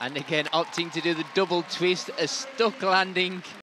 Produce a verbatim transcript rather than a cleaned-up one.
And again, opting to do the double twist, a stuck landing.